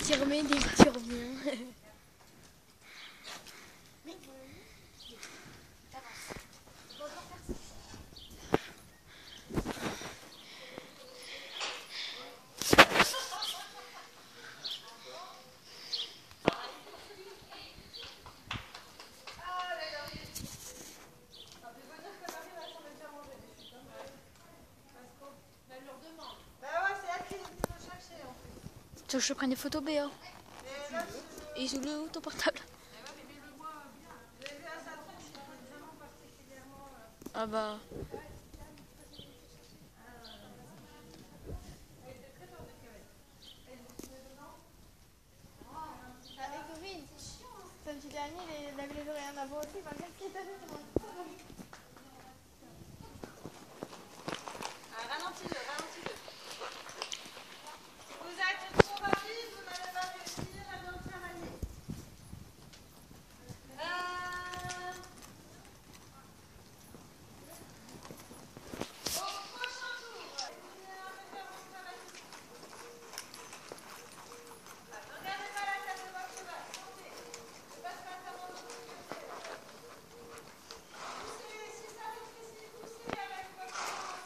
petits remets, des petits reviens. Tu veux que je prenne des photos, Béa? Et sous le ton portable. Ah bah. Samedi dernier, il avait les oreilles en avant aussi, il m'a bien quitté. Ralentis-le, ralentis-le. Vous êtes trop rapide, vous n'allez pas réussir à bien le travailler. Au prochain tour. Ne regardez pas la tête de votre cheval. Montez. Ne passe pas ta main dans le côté. Poussez, si ça rétrécit, poussez avec votre main.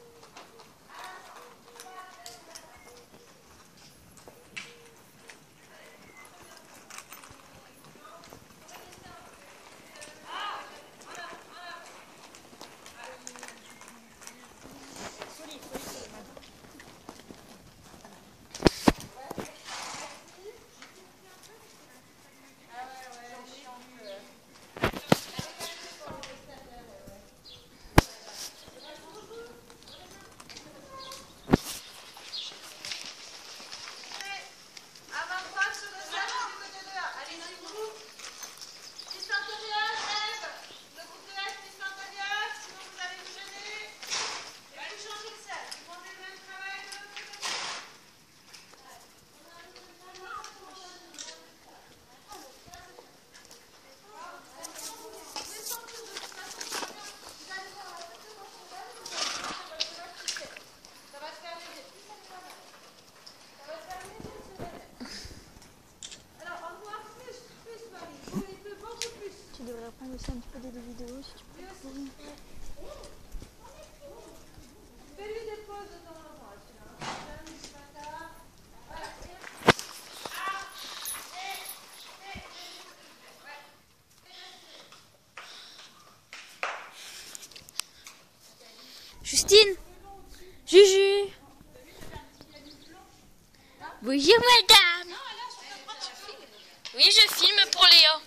Tu devrais prendre aussi un petit peu des vidéos si tu peux. Fais-lui des pauses de temps en temps. Justine, Juju. Bonjour madame. Oui, je filme pour Léa.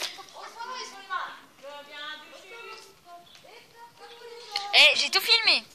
J'ai tout filmé.